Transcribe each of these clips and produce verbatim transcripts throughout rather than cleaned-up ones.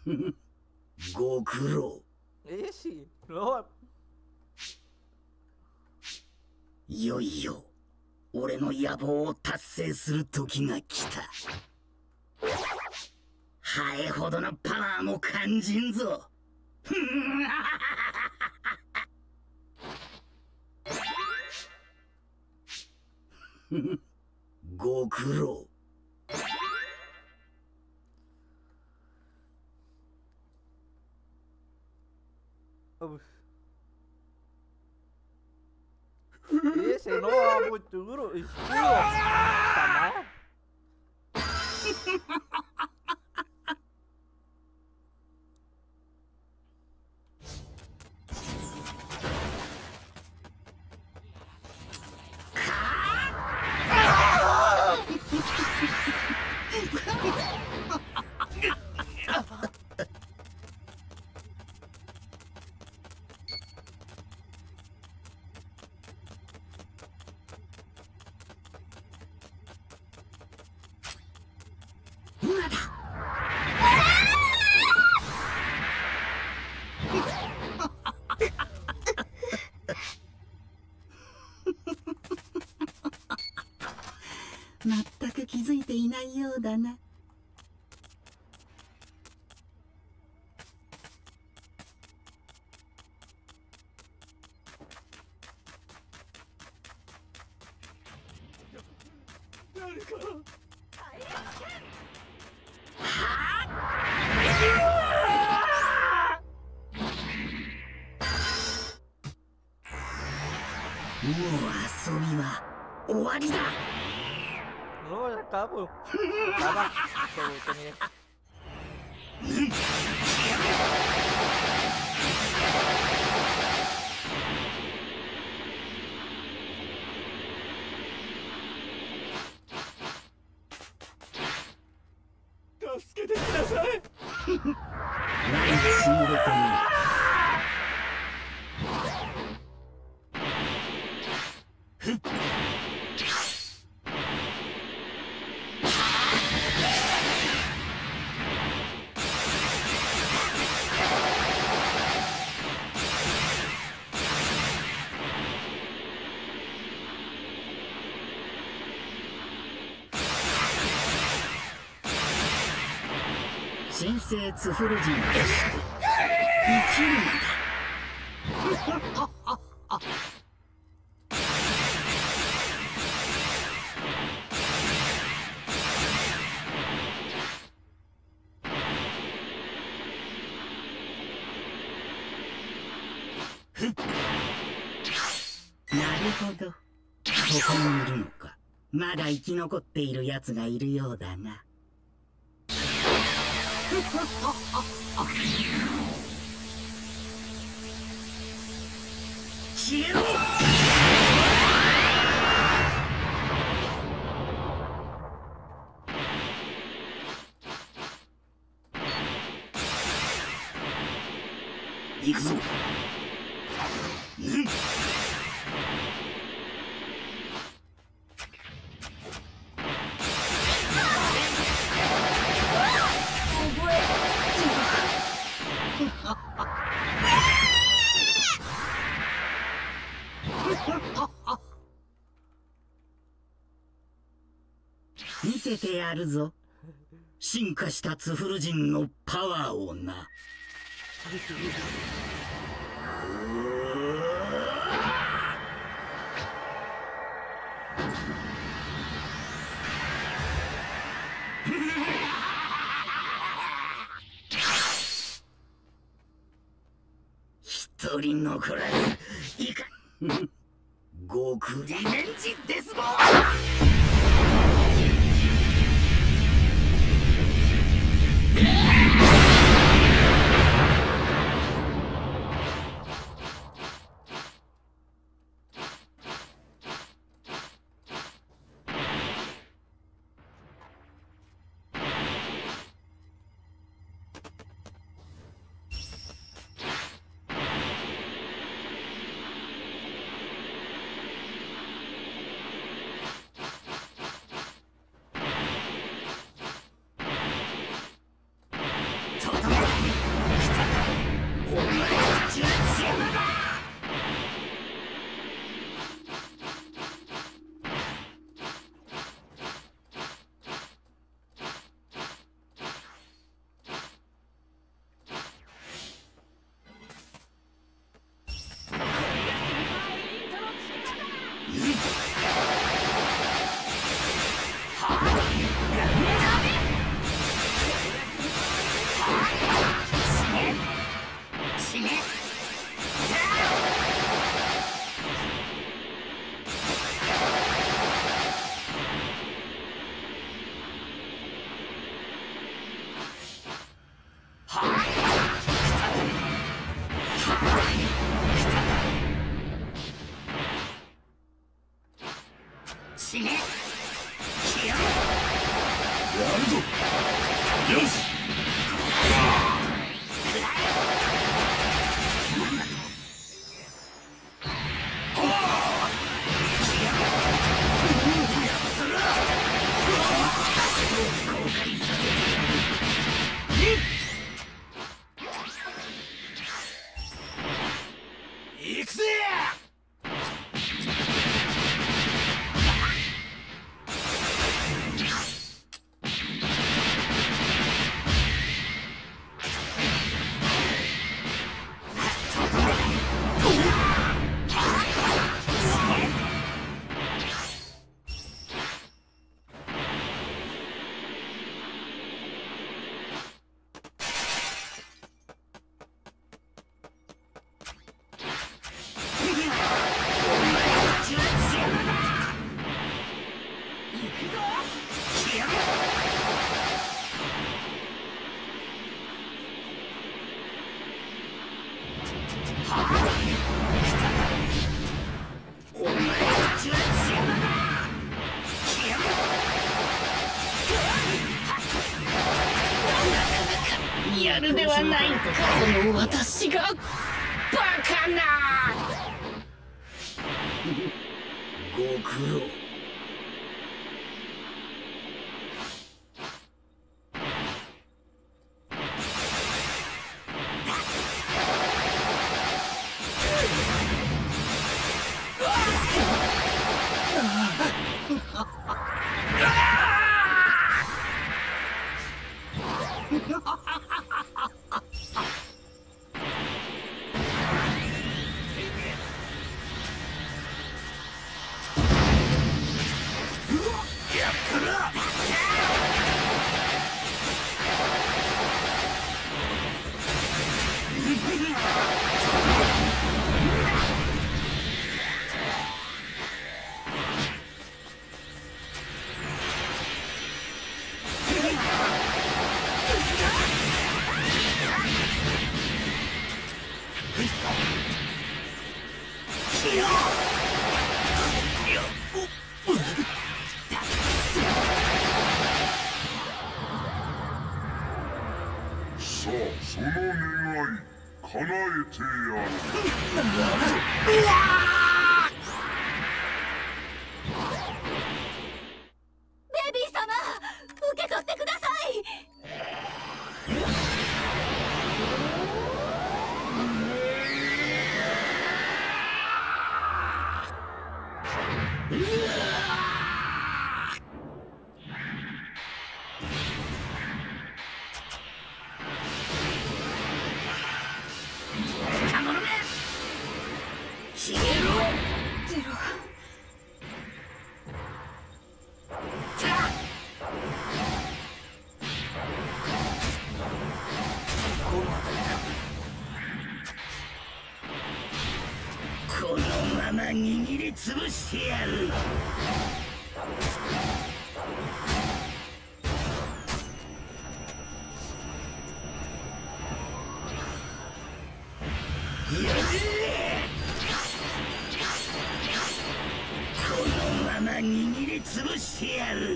ご苦労。 Iya sih, lo いよいよ俺の野望を達成する時が来た。ハエほどのパワーも感じんぞ。ご苦労。 Iya sih, no amo dulu. Ih, sama. 全く気づいていないようだな。誰か。もう遊びは終わりだ。 Lo ya kabur. Sabar. Tuh, ini. Tasukete kudasai. Nai shimureto ni. 神聖ツフル人として生きるのだ。なるほど、そこにいるのか。まだ生き残っているやつがいるようだな。消えろ。行くぞ。うん。見せてやるぞ。進化したツフル人のパワーをな。一人残らずいかん。極リベンジですぞ。 やるぞ。よし。行くぜ。やるではないか、この私がバカな。ご苦労。 さあ、その願い叶えてやる。 ベビー様、受け取ってください。ゼロ。 このまま握りつぶしてやる。このまま握りつぶしてやる。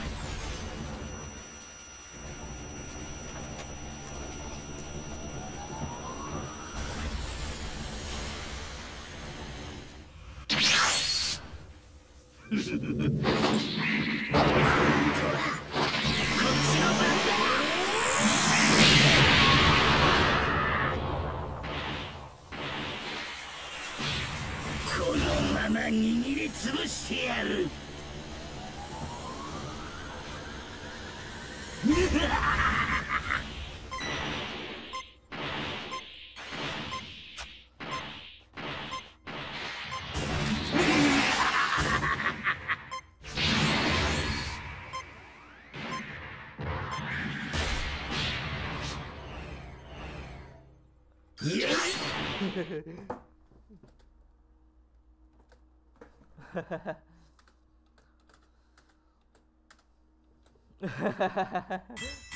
このまま握りつぶしてやる。 ハハハハ。